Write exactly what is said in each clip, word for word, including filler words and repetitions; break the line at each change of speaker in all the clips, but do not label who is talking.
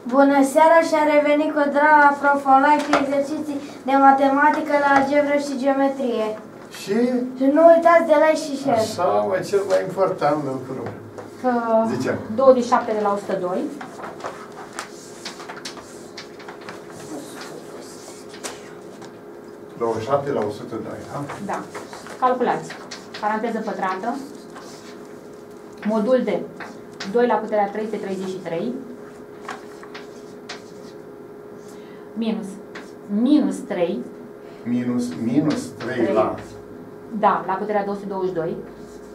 Bună seara și a revenit cu drag la Profolai cu exerciții de matematică la algebră și geometrie.
Și?
Și nu uitați de like și share.
Așa, mă, cel mai important lucru.
Că
Zicem.
douăzeci și șapte de la o sută doi.
douăzeci și șapte la o sută doi, da?
Da. Calculați. Paranteză pătrată. Modul de doi la puterea trei sute treizeci și trei. Minus. Minus trei.
Minus, minus trei,
trei
la...
Da, la puterea două sute douăzeci și doi.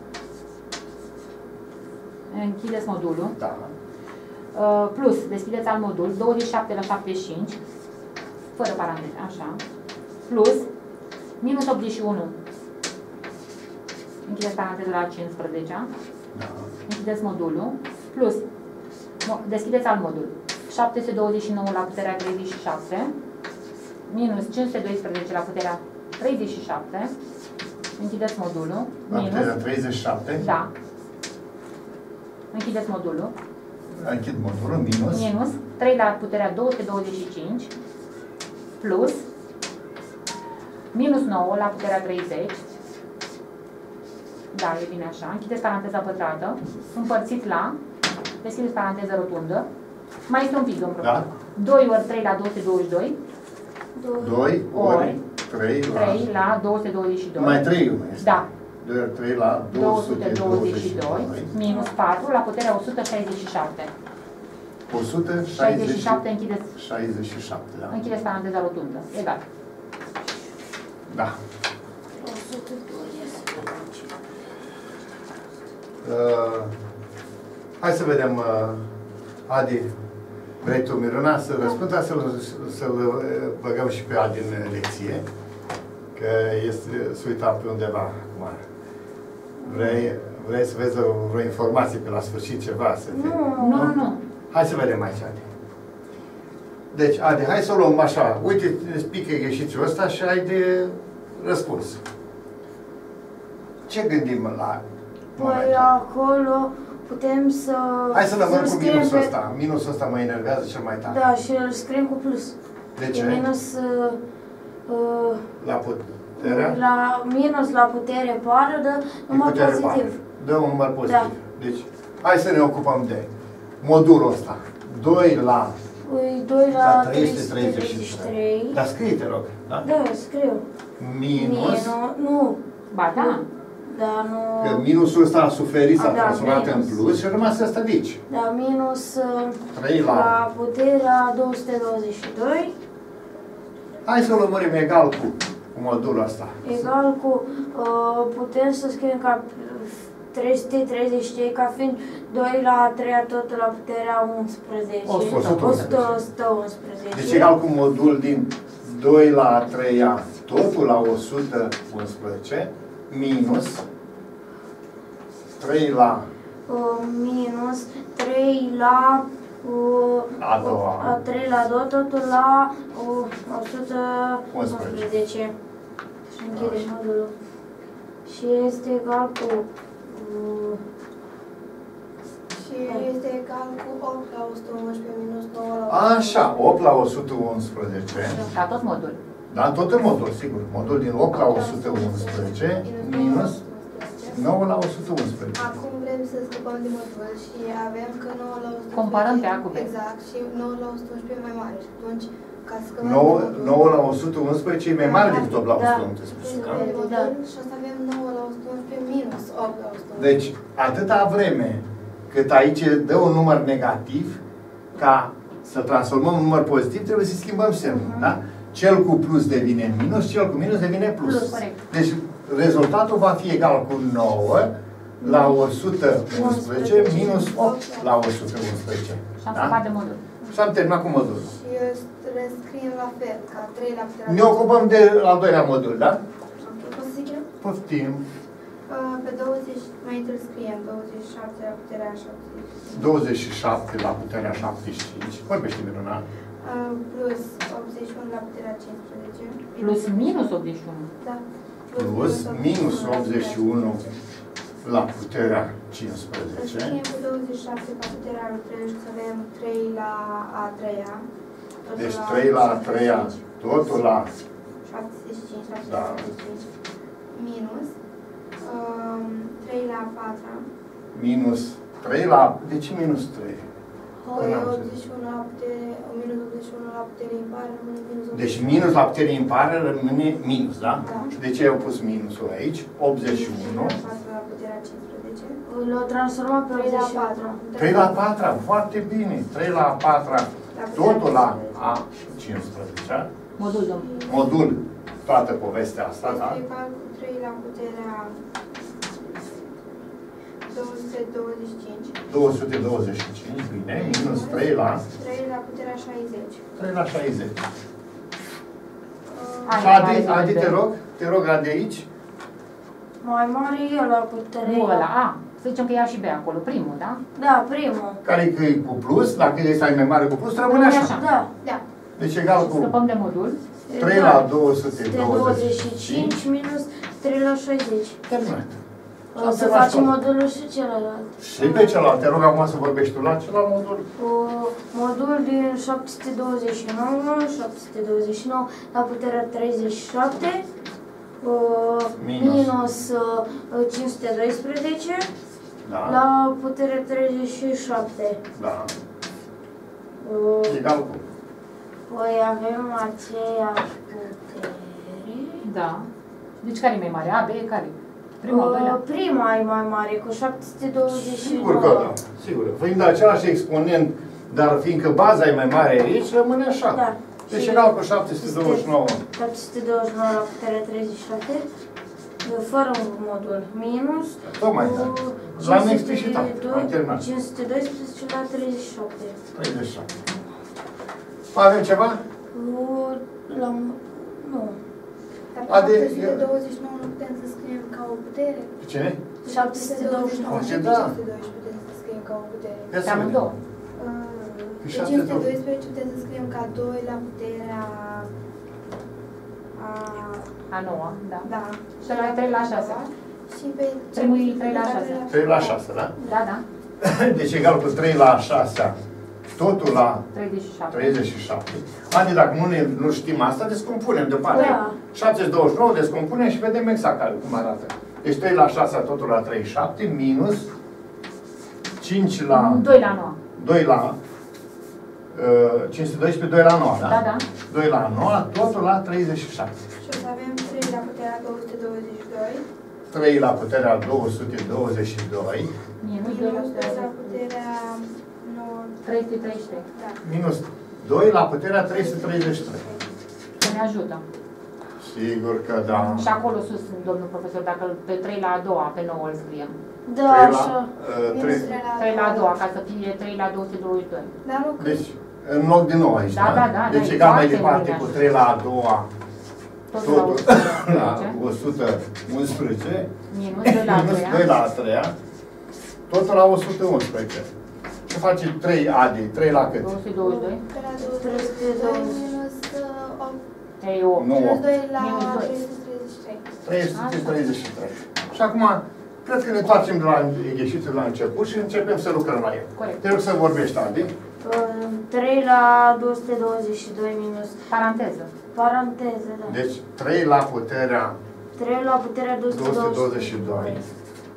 Închideți modulul.
Da.
Uh, plus, deschideți alt modul, douăzeci și șapte la șaptezeci și cinci, fără paranteze, așa. Plus, minus optzeci și unu. Închideți paranteză la cincisprezece.
Da.
Închideți modulul. Plus, deschideți alt modul. șapte sute douăzeci și nouă la puterea treizeci și șapte. Minus cinci sute doisprezece la puterea treizeci și șapte. Închideți modulul.
La
Minus,
puterea treizeci și șapte.
da. Închideți modulul.
Închid modulul, minus.
Minus trei la puterea două sute douăzeci și cinci. Plus minus nouă la puterea treizeci. Da, e bine așa. Închideți paranteza pătrată. Împărțit la. Deschideți paranteză rotundă. Mai este un pic, domnul
Da.
doi ori trei la două sute douăzeci și doi.
doi ori
Ori
trei la...
trei la două sute douăzeci și doi.
Mai trei mai este.
Da.
doi ori trei la
două sute douăzeci și doi. Minus patru la puterea o sută șaizeci și șapte.
o sută
șaizeci și șapte, închideți,
șaizeci și șapte, da.
închideți paranteza rotundă. Egal.
Da. Uh, hai să vedem, uh, Adi, vrei tu, Miruna, să răspund, dar să-l să băgăm și pe Adi în lecție, că este, se uita pe undeva acum. Vrei, vrei să vezi o, vreo informație pe la sfârșit, ceva? Să fie,
Nu, nu, nu.
Hai să vedem aici, Adi. Deci, Adi, hai să o luăm așa. Uite, îți pică ieșițiul ăsta și ai de răspuns. Ce gândim la
Păi acolo putem să...
Hai să lămăm cu
scriem
minusul
pe-
ăsta. Minusul ăsta mă enervează cel mai tare.
Da, și îl scriem cu plus.
De ce?
E minus... Uh, uh,
La puterea?
la minus la putere pară dă număr
putere
pozitiv.
mare. Dă un număr pozitiv.
Da.
Deci, hai să ne ocupăm de modulul ăsta. doi la...
Păi doi
La
la
trei
trei
sute
sute
treizeci
treizeci
și
și
trei.
trei.
Dar scrie, te rog. Da?
Da, scriu.
Minus...
Minus, nu.
Ba, da.
Da, nu...
Că minusul ăsta a suferit, s-a
A, da,
transformat în
minus.
plus și a rămas ăsta de aici.
Da, minus uh,
trei la...
la puterea două sute douăzeci și doi
Hai să o lămurim egal cu, cu modulul ăsta.
egal cu... Uh, putem să scriem ca trei sute treizeci și trei ca fiind doi la trei tot la puterea unsprezece.
o sută
unsprezece.
Deci egal cu modul din doi la trei a, totul la o sută unsprezece, minus trei la
Uh, minus trei la... Uh,
a doua,
a trei la doi, totul la uh, o sută unsprezece. Și închide modulul. Și este egal cu... Uh,
Și este egal cu opt la o sută unsprezece minus nouă la
așa, opt la o sută unsprezece,
La tot modul.
da, tot în modul, sigur, modul din opt la o sută unsprezece, minus nouă la o sută unsprezece.
Acum vrem să scăpăm de modul și avem că nouă la o sută unsprezece...
Comparăm pe A cu B.
Exact, și nouă la o sută unsprezece e mai mare. Și atunci, ca să scăpăm
nouă,
de modul...
nouă la o sută unsprezece e mai mare decât opt la o sută
Da.
unsprezece.
Scăpăm de modul și o să avem nouă la o sută unsprezece minus opt la o sută unsprezece.
Deci, atâta vreme cât aici dă un număr negativ, ca să transformăm un număr pozitiv, trebuie să schimbăm semnul, da? Cel cu plus devine minus, cel cu minus devine plus.
Plus, corect.
Deci, rezultatul va fi egal cu nouă la o sută unsprezece minus opt la o sută unsprezece.
Și am
Da?
scăpat de modul.
Și am terminat cu modulul.
Și le scriem la fel, ca trei la puterea...
Ne ocupăm de al doilea modul, da?
Ok, pot să zic eu?
Poftim.
Uh, Pe douăzeci, mai întâi scriem douăzeci și șapte la puterea șaptezeci și cinci.
douăzeci și șapte la puterea șaptezeci și cinci. Vorbește, Miruna.
Uh, Plus optzeci și unu la puterea cincisprezece.
Plus minus optzeci și unu.
Da.
Plus minus optzeci și unu la puterea
Să
cincisprezece.
scriem cu douăzeci și șapte la puterea lui trei și să avem trei la a treia. Totul
Deci
la
trei la a treia,
șaptezeci și cinci.
totul la...
șaptezeci și cinci,
Da.
șaptezeci și cinci. Minus um, trei la a patra.
Minus trei la... De ce minus trei?
Păi
N-am
optzeci și unu la putere, minus optzeci și unu la putere impare rămâne minus optzeci.
Deci minus la putere impare rămâne minus, da?
Da.
Și de ce au pus minusul aici? optzeci și unu.
patru la puterea cincisprezece.
L-o transformat pe
trei la
optzeci și patru.
patru.
trei la patra, foarte bine. trei la patra, totul la a cincisprezece.
Modul, domnul.
Modul, toată povestea asta, da?
Este egal cu trei la puterea două sute douăzeci și cinci.
două sute douăzeci și cinci, bine, minus trei la...
trei la puterea șaizeci.
trei la șaizeci.
Uh,
Hai,
Și Adi,
mai
Adi,
repede.
te rog, te rog, Adi, aici.
Mai mare e la putere.
Nu ăla, a. Să zicem că e A și B acolo, primul, da?
Da, primul.
Care e cu plus, dacă este mai mare cu plus, rămâne
Rămâne
așa.
așa.
Da.
Da.
Deci egal cu
Scăpăm de modul.
trei la două sute douăzeci
douăzeci
și
și
cinci.
cinci minus trei la șaizeci.
Terminat.
O să facem modulul și celălalt.
Și pe celălalt, te rog acum să vorbești tu la celălalt modul.
O, modul din șapte sute douăzeci și nouă, șapte sute douăzeci și nouă la puterea treizeci și șapte, o,
Minus.
minus uh, cinci sute doisprezece
Da.
la puterea treizeci și șapte.
Da.
O,
Egal cu.
Păi avem aceeași putere.
Da. Deci care e mai mare? A, B, care? Primul, al doilea?
Uh, prima e mai mare, cu șapte sute douăzeci și nouă.
Sigur că da. Sigur. Fiind același exponent, dar fiindcă baza e mai mare aici, rămâne așa.
Da.
Deci
Și
egal cu șapte sute douăzeci și nouă.
șapte sute douăzeci și nouă la puterea treizeci și șapte, fără un modul, minus
Tocmai, da.
cu
L-am explicitat. Am
cinci sute doi,
terminat.
cinci sute doisprezece la treizeci și șapte.
treizeci și șapte. Mai avem ceva?
Cu, la, nu,
Dar
Ade,
șapte sute
eu-
douăzeci și nouă nu putem să scriem ca o putere?
Pe cine?
șapte sute douăzeci și nouă.
Poate
Și
da.
cinci sute doisprezece putem să scriem ca o putere.
Ia
Pe
să vedem.
amândouă.
Uh,
Și
Pe
șapte
cinci sute
două.
doisprezece putem să scriem ca doi la puterea a...
A noua, da.
Da.
Și la trei la șase.
Și pe...
Primul e trei la șase.
trei la șase, da?
Da, da.
Deci egal cu trei la șase, totul la
treizeci și șapte.
treizeci și șapte. Adi, dacă nu, ne, nu știm asta, descompunem deoparte.
Da.
șaptezeci douăzeci și nouă descompunem și vedem exact care- cum arată. Deci trei la șase, totul la treizeci și șapte, minus cinci la
doi la nouă.
doi la uh, cinci sute doisprezece, doi la nouă, da?
Da, da.
doi la nouă, totul la treizeci și șapte.
Și o să avem trei la puterea două sute douăzeci și doi.
trei la puterea două sute douăzeci și doi,
Minus doi la
Minus doi la
puterea
puterea nouă.
trei sute treizeci și trei.
Da.
minus doi la puterea trei sute treizeci și trei.
Să ne ajută.
Sigur că da.
Și acolo sus, domnul profesor, dacă pe trei la a doua, pe nouă îl scriem.
Da,
trei la,
așa.
uh,
Minus
trei-
trei la
trei la a doua, ca să fie trei la două sute douăzeci și doi.
Dar nu,
Deci, în loc de nouă aici,
Da, da, da,
Deci
da,
egal mai
foarte
departe
bine
cu
așa.
trei la a doua,
Totul la
totul la
o sută
o sută
unsprezece.
unsprezece,
Minus doi la a
minus
treia.
doi la a treia, totul la o sută unsprezece. Ce face trei Adi? trei la cât?
două sute douăzeci și doi.
pe la două sute douăzeci și doi minus uh, opt.
Ei, opt.
Nu.
Minus doi la
Minus doi.
trei sute treizeci și trei.
trei sute treizeci și trei. Și acum, cred că ne întoarcem de la ieșitul la început și începem să lucrăm la el.
Corect.
Te rog să vorbești, Adi.
Uh, trei la două sute douăzeci și doi minus
Paranteză.
paranteză, da.
Deci trei la puterea
trei la puterea două
două
sute
sute douăzeci
douăzeci
și
și
doi
doi.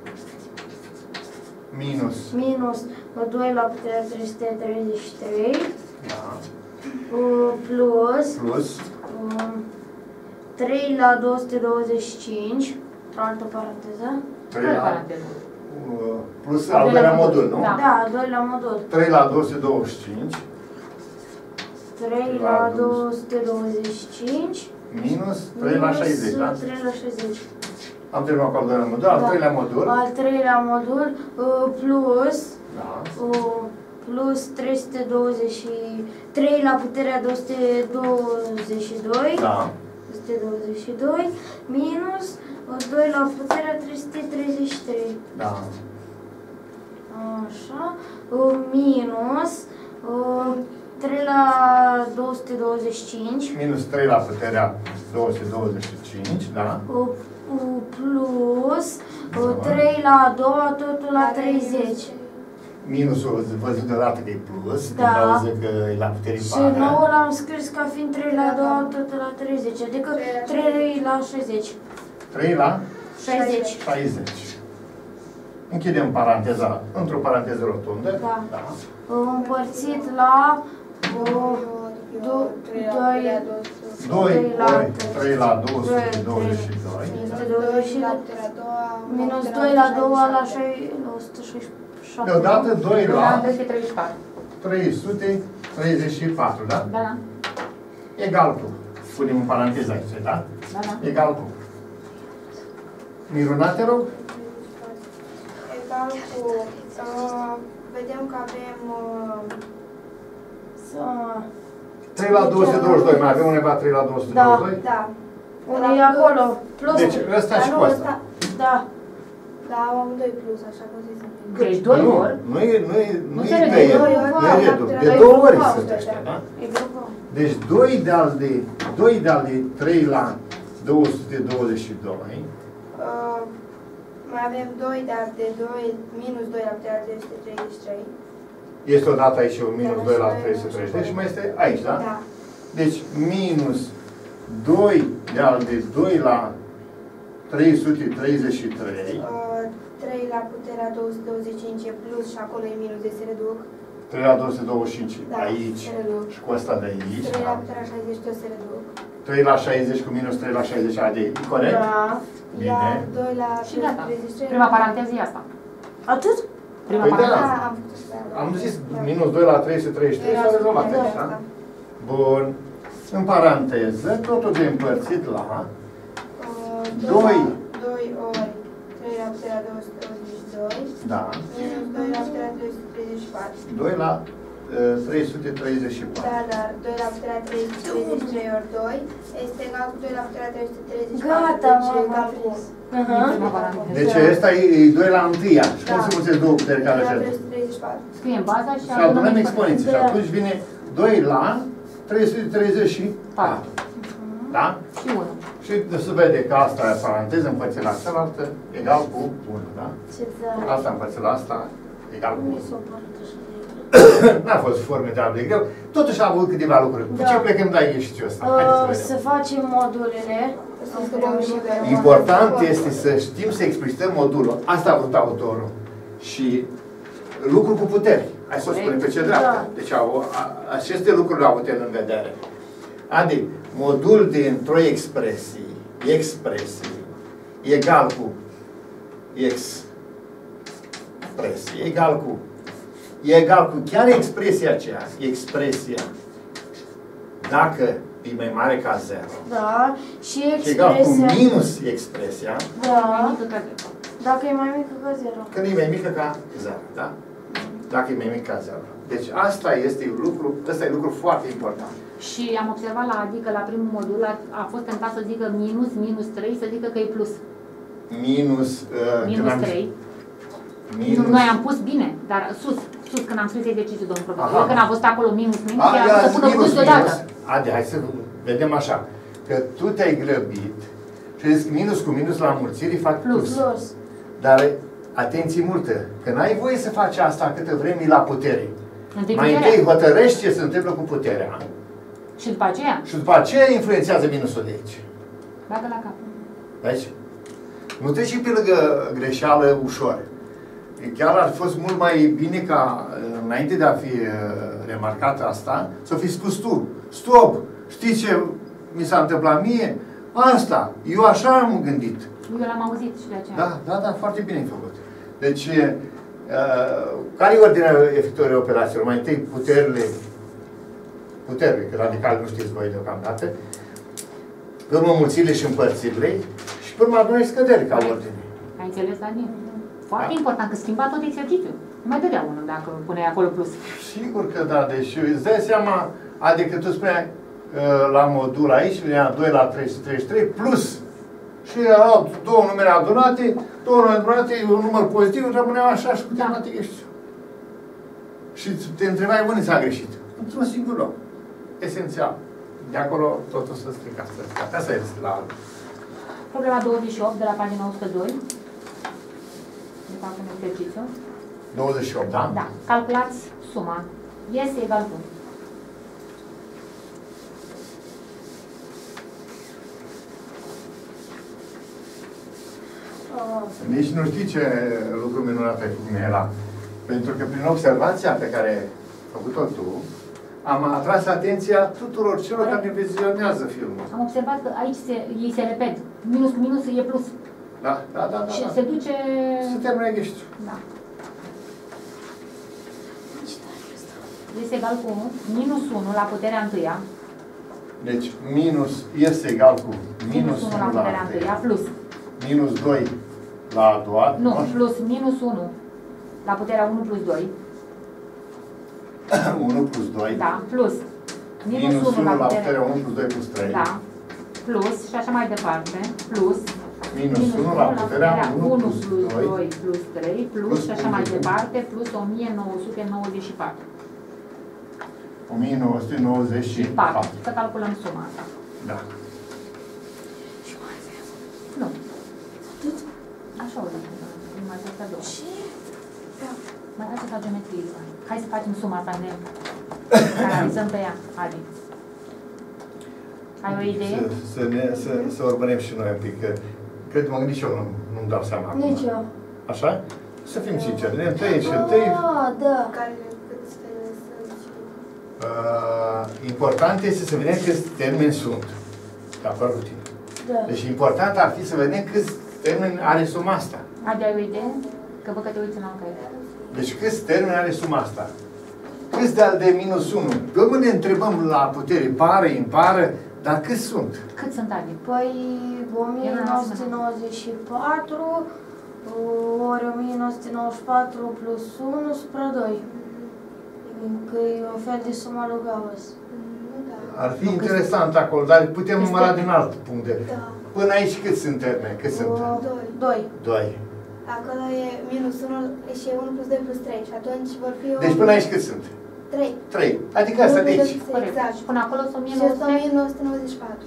minus,
Minus doi la puterea trei sute treizeci și trei.
da,
Uh, plus
plus
um, trei la două sute douăzeci și cinci, altă paranteză.
trei
Care
la,
paranteză?
uh, plus al doilea modul, nu?
Da.
Da, doi la modul.
trei la două sute douăzeci și cinci
trei
La
la
două
două sute douăzeci și cinci.
minus trei la șaizeci, da?
trei la șaizeci.
Am terminat cu al doilea modul, al
Da.
treilea modul,
Al treilea modul uh, plus
da,
uh, plus trei sute douăzeci și trei la puterea două sute douăzeci și doi.
da,
două sute douăzeci și doi minus uh, doi la puterea trei sute treizeci și trei.
da,
Așa, uh, minus uh, trei la două sute douăzeci și cinci,
minus trei la puterea două sute douăzeci și cinci, da,
uh, uh, plus trei la a doua, totul la treizeci.
Minusul văzut deodată că e plus,
Da.
când auzi că e la putere
Și
pară.
nouă l-am scris ca fiind trei la a doua, totul la treizeci, adică trei la șaizeci.
trei la
șaizeci.
șaizeci. Închidem paranteza, într-o paranteză rotundă.
Da.
Da.
Împărțit la
doi,
doi
doi
la
ori trei la două sute douăzeci și doi.
minus doi la doi la o sută șaizeci și șapte.
Deodată doi
La
la
trei sute treizeci și patru.
trei sute treizeci și patru, da?
Da, da.
Egal cu. Punem în paranteză aici, da?
Da, da.
Egal cu. Miruna, te rog?
Egal cu, uh, vedem că avem uh,
Să-
trei la două sute douăzeci și doi, mai avem undeva trei la două sute douăzeci și doi?
da.
unul e acolo, plus.
Deci ăsta
Dar
și
nu
cu ăsta.
ăsta.
Da.
Da, am doi plus, așa cum se zice.
Deci doi
Nu,
ori.
nu e, nu e, nu
Nu
e
se
de
reduce.
el,
Doi
nu
ori,
e redus. De
doi
două
ori,
ori
da,
sunt ăștia, da?
E grupă.
Deci doi de-al de, doi de-al de trei la două sute douăzeci și doi,
Uh, mai avem doi, dar de doi, minus doi la puterea trei sute treizeci și trei.
este odată aici un minus doi la trei sute treizeci și doi și mai este aici, da?
Da.
Deci minus doi de-al de doi la trei sute treizeci și trei,
Uh, trei la puterea două sute douăzeci și cinci e plus și acolo e minus, de se reduc.
trei la două sute douăzeci și cinci
Da,
aici
se reduc.
și cu ăsta de aici,
trei la
da?
puterea șaizeci tot se reduc.
trei la șaizeci cu minus trei la șaizeci, adică e corect?
Da.
Bine.
Iar doi la
Și gata.
treizeci și trei.
Prima paranteză e asta.
Atât?
Prima
Păi da.
paranteză.
Da, am făcut și pe aia.
Am zis minus doi la trei sute treizeci și trei
Era
s-a rezolvat
super,
aici, da?
da.
Bun. În paranteză, totul de împărțit la
Uh,
Doi.
doi ori trei la puterea două sute douăzeci și doi.
da,
Minus doi la puterea trei sute treizeci și patru.
doi la uh, trei sute treizeci și patru.
Da, dar doi la puterea trei sute treizeci și trei ori doi este egal cu doi la puterea trei sute treizeci și patru.
Gata,
deci e
m-am
egal cu
prins. Aha.
Prima paranteză.
Deci
Da.
ăsta e doi la întâia. Și cum
Da.
se mulțesc două puteri care
doi la
așa?
trei sute treizeci și patru.
Scriem baza și
Și adunăm exponenții. Și
Da.
atunci vine doi la trei sute treizeci și patru. Da?
Și unu.
Și se vede că asta e paranteză împărțit la cealaltă egal cu unu, da?
Ce tare.
Asta împărțit la asta egal cu
Nu
unu.
s-o poartă așa de greu.
N-a fost formidabil de greu. Totuși a avut câteva lucruri. Cu
Da.
ce plecăm de aici și ăsta? Haideți să
Uh,
vedem.
Să facem modulele.
Să scriem și pe
Important este să știm să explicităm modulul. Asta a vrut autorul. Și lucru cu puteri. Hai să o spunem pe ce dreaptă.
Da.
Deci au, a, aceste lucruri au avut el în vedere. Adică, modul dintr-o expresie, expresie, egal cu expresie, egal cu, e egal cu chiar expresia aceea, expresia, dacă e mai mare ca zero,
Da. Și
și egal cu
expresia.
minus expresia,
Da.
Mică ca zero.
Dacă e mai mică ca zero.
când e mai mică ca zero, da? Dacă e mai mic ca zero. Deci asta este lucru, ăsta e lucru foarte important.
Și am observat la adică la primul modul a, a fost tentat să zică minus, minus trei, să zică că e plus.
Minus, uh, când
Minus
am-
trei.
minus,
Noi am pus bine, dar sus, sus când am scris exercițiul, domnul profesor.
Aha.
Eu când am văzut acolo minus, minus,
A,
i-a
ia,
pus să pună
minus,
plus deodată.
minus. Ade, hai să vedem așa. Că tu te-ai grăbit și ai zis că minus cu minus la înmulțiri fac plus.
Plus.
Plus.
Dar atenție multă, că n-ai voie să faci asta câtă vreme e la putere.
Întâi
Mai
puterea.
întâi hotărăști ce se întâmplă cu puterea
Și după aceea,
și după aceea influențează minusul de aici.
bagă la cap.
Deci, nu treci pe lângă greșeală ușor. Chiar ar fi fost mult mai bine ca, înainte de a fi uh, remarcat asta, să fi spus tu, stop, știi ce mi s-a întâmplat mie? Asta, eu așa am gândit.
Eu l-am auzit și de aceea.
Da, da, da, foarte bine ai făcut. Deci, uh, care e ordinea efectuării operațiilor? Mai întâi puterile, puterile, că radical nu știți voi deocamdată, pe urmă mulțirile și împărțirile și pe urmă adunări scăderi ca ordine.
Ai înțeles, Adin? Foarte
Da.
important, că schimba tot exercițiul. Nu mai dădea unul dacă puneai acolo plus.
Sigur că da, deci îți dai seama, adică tu spuneai uh, la modul aici, venea doi la trei sute treizeci și trei, plus și erau două numere adunate, două numere adunate, un număr pozitiv, rămâneau așa și cu
Da.
da. ești. Și te întrebai unde s-a greșit. Într-un singur loc. Esențial. De acolo totul să strica, să strica. Asta este la
Problema douăzeci și opt de la pagina o sută doi. De fapt, un exercițiu.
douăzeci și opt, da?
Da. Calculați suma. Este egal cu.
Nici nu știi ce lucru minunat ai făcut, Mihaela. Pentru că prin observația pe care ai făcut-o tu, am atras atenția tuturor celor care vizionează filmul.
Am observat că aici se, ei se repet. Minus cu minus e plus.
Da, da, da. da
Și
da.
se duce...
Se termină ghești.
Da. Este egal cu minus unu la puterea întâia.
Deci, minus este egal cu minus
unu
unu
la
la
puterea întâia plus.
minus doi la a doua.
Nu, plus minus unu la puterea unu plus doi.
unu plus doi.
Da, plus minus,
Minus
unu la puterea
puterea unu plus doi plus trei.
Da, plus și așa mai departe, plus
Minus unu la puterea unu
unu
plus
plus
doi.
doi plus trei plus,
plus
și așa mai
unu.
departe, plus o mie nouă sute nouăzeci și patru.
o mie nouă sute nouăzeci și
patru.
patru.
Să calculăm suma asta.
Da.
Nu. Așa o zic. Mai asta două. Mai hai să fac geometrie. Hai să facem suma asta, ne analizăm pe ea. Adi. Ai o idee?
Să, să, ne, să, să urmărim și noi un pic. Că, cred că mă gândit și eu, nu, nu-mi dau seama acum.
Nici eu.
Așa? Să fim sinceri. Ne întâi și întâi.
Ah, da.
Care câți termeni sunt și...
Uh, important este să vedem câți termeni sunt. De acord cu tine.
Da.
Deci important ar fi să vedem câți termeni are suma asta.
Adi, ai o idee? Că văd că te uiți în încăie.
Deci câți termeni are suma asta? Câți de al de minus unu? Că ne întrebăm la putere pară, impară, dar câți sunt?
Cât sunt, Adi?
Păi o mie nouă sute nouăzeci și patru ori o mie nouă sute nouăzeci și patru plus unu supra doi. Că e un fel de sumă lui Gauss.
Da.
Ar fi interesant acolo, dar putem
Este-
număra din alt punct de vedere.
Da.
Până aici cât sunt termeni? Cât sunt?
Doi.
Doi.
Doi.
Acolo e minus unu și e unu plus doi plus trei și atunci vor fi...
Deci până aici cât sunt?
trei.
Trei. Adică asta de aici.
Corect.
Exact.
Și până acolo sunt
Și
mie nouă
este o
sute.
mie nouă sute nouăzeci și patru.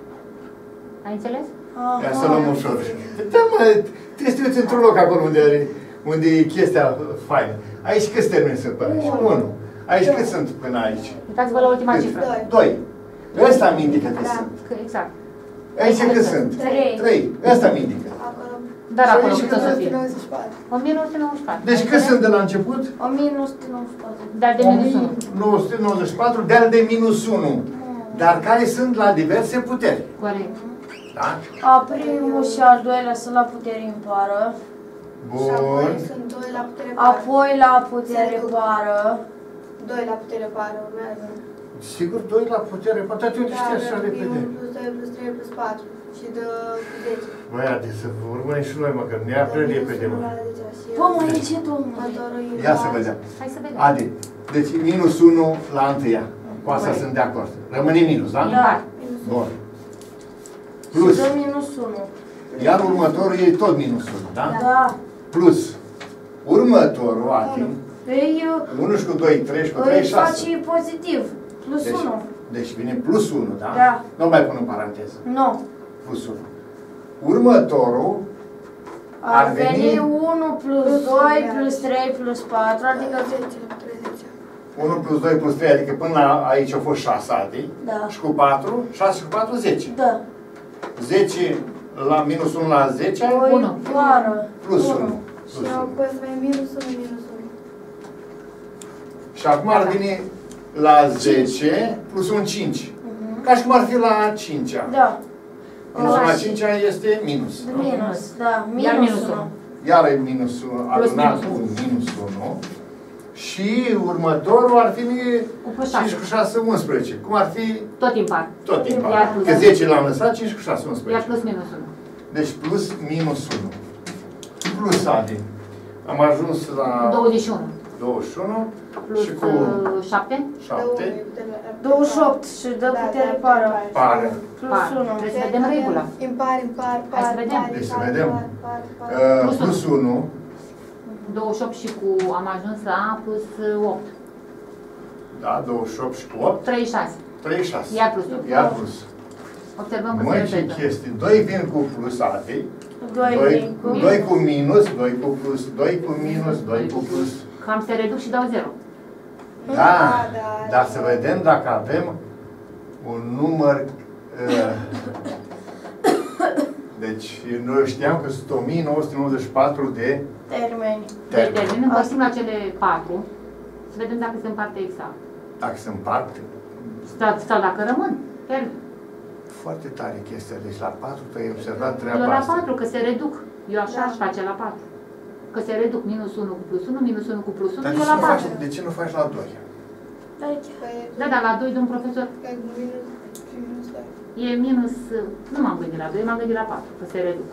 Ai înțeles?
Ia să luăm ușor. Da, mă, trebuie să te uiți într-un loc acolo unde, are, unde e chestia faină. Aici câți termeni sunt până aici? Unu. Aici cât sunt până aici?
Uitați-vă la ultima
Cât?
cifră.
Doi.
Doi. Ăsta îmi indică cât
Da.
sunt.
Că- Exact.
Aici cât sunt?
Trei.
Trei. Ăsta îmi indică.
Acolo.
Dar
Și
acolo
aici
cât
cât
o să
nouă sute
fie?
nouăzeci și patru.
o mie nouă sute nouăzeci și patru.
Deci
Ai
cât
înțeles?
sunt de la început?
o mie nouă sute nouăzeci și patru.
Dar de
o
minus
mie
unu.
nouă sute nouăzeci și patru de al de minus unu. Dar care sunt la diverse puteri.
Corect.
Da?
A primul și al doilea sunt la putere impară.
Și apoi
Bun.
sunt doi la putere pară.
Apoi la putere pară.
Doi la putere pară urmează.
Sigur, doi la putere. Poate tu
Da,
știi așa
ar fi
repede.
unu plus doi plus trei plus patru. Și de zece.
Băi, Adi, să urmărim și noi, mă, că ne ia prea repede, mă.
Bă, mai e ce domnule?
Ia să vedem.
Hai să vedem.
Adi, deci minus unu la întâia. Cu asta sunt de acord. Rămâne minus, da?
Impar.
Bun.
Și
Plus.
dă minus unu.
Iar următorul e tot minus unu, da?
Da.
Plus. Următorul, Adi,
Păi,
unu și cu doi, trei și cu
îi
trei, șase.
faci pozitiv. Plus
Deci,
unu.
deci vine plus unu, da?
Da.
Nu mai pun în paranteză.
Nu.
Plus unu. Următorul
Ar
Ar
veni
veni
unu plus doi plus trei plus patru, adică
zece la putere zece.
unu plus doi plus trei, adică până la aici a fost șase, Adi.
Da.
Și cu patru, șase cu patru, zece.
Da.
zece la minus unu la zece,
Doi
unu.
pară.
plus
unu.
unu.
Și
Plus unu.
apoi să mai minus unu, minus unu.
Și acum ar veni la zece plus un cinci. Ca și cum ar fi la cincea.
Da.
Minus
Da.
la cincea este minus.
Minus, da.
Iar
Minus
minus
unu.
unu.
Iar e minus unu,
Plus
adunat
minus
cu
unu.
minus unu. Și următorul ar fi
Cu plus
cinci
șase.
cu șase, unsprezece. Cum ar fi
Tot impar.
tot timpul.
Iar plus-
Că zece l-am lăsat, cinci cu șase,
Iar
unsprezece.
plus minus unu.
Deci plus minus unu. Plus, Adi. Am ajuns la
douăzeci și unu.
douăzeci și unu
Plus
și cu
uh, șapte.
șapte.
douăzeci și opt și dă putere pară.
Pare.
Plus
Par.
unu.
Trebuie să vedem regula.
Impar, impar,
Hai să
par,
vedem.
par,
Deci să
par,
vedem.
par, par, par.
Uh,
Plus
plus unu.
douăzeci și opt și cu am ajuns la plus opt.
Da, douăzeci și opt și cu opt.
treizeci și șase.
treizeci și șase.
Iar plus unu.
Iar plus.
Observăm că se
Măi, ce
repetă.
chestii. doi vin cu plus, Adi.
doi
doi
cu
doi cu minus, doi cu plus, doi cu minus, doi cu plus.
Cam se reduc și dau zero.
Da,
da,
dar să vedem dacă avem un număr... Uh, deci, noi știam că sunt o mie nouă sute nouăzeci și patru de
termeni.
De
termeni.
termen, împărțim la cele patru, să vedem dacă se împarte exact.
Dacă se împart,
Sau, sau dacă rămân. Termen.
foarte tare chestia. Deci la patru tu ai observat
Eu
treaba
la
asta.
patru, că se reduc. Eu așa
Da.
aș face la patru. Că se reduc minus unu cu plus unu, minus unu cu plus unu,
Dar de
eu
ce,
la
nu faci,
patru.
de ce nu faci la doi?
Aici.
Da, da, la doi, domn profesor,
Că minus și minus doi.
e minus... Nu m-am gândit la doi, m-am gândit la patru, că se reduc.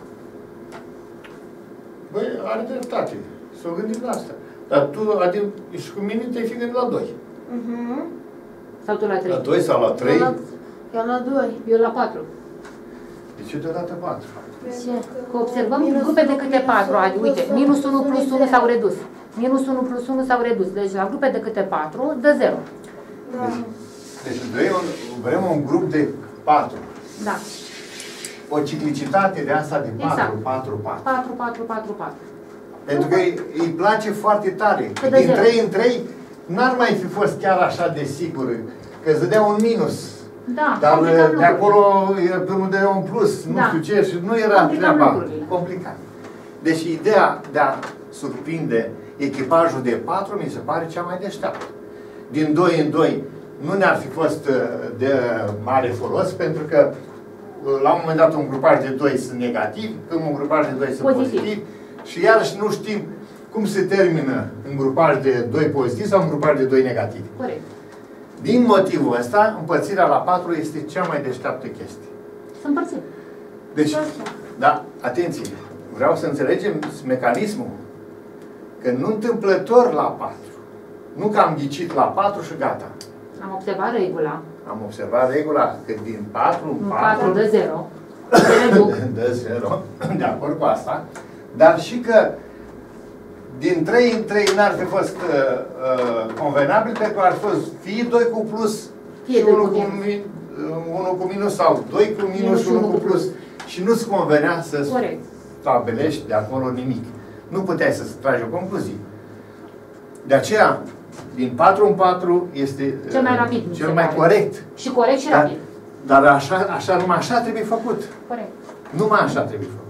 Băi, are dreptate. S-o gândit la asta. Dar tu, adică, și cu mine te-ai fi gândit la doi.
Mhm.
Sau tu la trei?
La doi sau la trei?
Eu la- Eu la doi.
Eu la patru.
De ce deodată patru?
Ce?
Că observăm grupe de câte patru, Adi. Uite, minus unu plus unu s-au redus. Minus unu plus unu s-au redus. Deci la grupe de câte patru, dă zero.
Da.
Deci vrem un, vrem un grup de patru.
Da.
O ciclicitate de asta de patru,
Exact.
patru, patru.
patru, patru, patru, patru.
Pentru că îi, îi place foarte tare.
Că dă
Din
zero.
trei în trei n-ar mai fi fost chiar așa de sigur. Că îți dădea un minus.
Da,
Dar
complicăm
de
lucrurile.
acolo îmi dădea un plus, nu
Da.
știu ce, și nu era
Complicăm
treaba
lucrurile.
complicat. Deci ideea de a surprinde echipajul de patru mi se pare cea mai deșteaptă. Din doi în doi nu ne-ar fi fost uh, de mare folos, pentru că uh, la un moment dat un grupaj de doi sunt negativi, când un grupaj de doi sunt
Pozitiv.
pozitivi, și iarăși nu știm cum se termină în grupaj de doi pozitivi sau în grupaj de doi negativi.
Corect.
Din motivul ăsta, împărțirea la patru este cea mai deșteaptă chestie.
Să împărțim.
Deci, da, atenție, vreau să înțelegem mecanismul. Că nu întâmplător la patru. Nu că am ghicit la patru și gata.
Am observat regula.
Am observat regula că din patru în
În patru
patru
dă zero. Se reduc.
dă zero, de acord cu asta, dar și că din trei în trei n-ar fi fost uh, uh, convenabil, pentru că ar fi fost fie doi cu plus
Fie
și
doi
unu
cu
cu,
minus.
min, unu cu minus sau doi cu minus,
Minus
și unu
unu
cu
cu
plus. Și nu-ți convenea să
Corect.
stabelești de acolo nimic. Nu puteai să tragi o concluzie. De aceea, din patru în patru este
Cel mai
uh,
rapid, mi
cel
se
mai
pare.
corect.
Și corect și
Dar,
rapid.
dar așa, așa, numai așa trebuie făcut.
Corect.
Numai așa trebuie făcut.